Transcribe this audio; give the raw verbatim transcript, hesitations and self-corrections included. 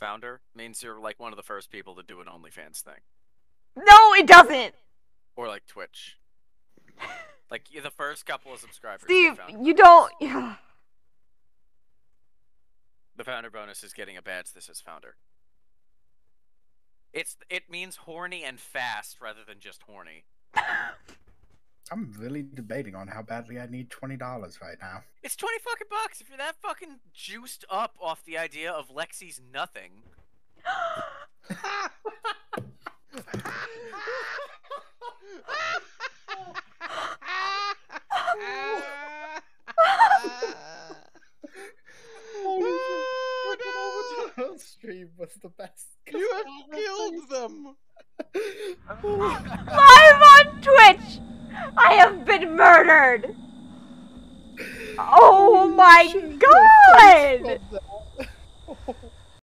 founder means you're like one of the first people to do an OnlyFans thing. No, it doesn't. Or like Twitch. Like you're the first couple of subscribers. Steve, founder you bonus. don't. The founder bonus is getting a badge that says founder. It's it means horny and fast rather than just horny. I'm really debating on how badly I need twenty dollars right now. It's twenty fucking bucks if you're that fucking juiced up off the idea of Lexi's nothing. Stream was the best. You have killed them. Live on Twitch, I have been murdered. Oh my god!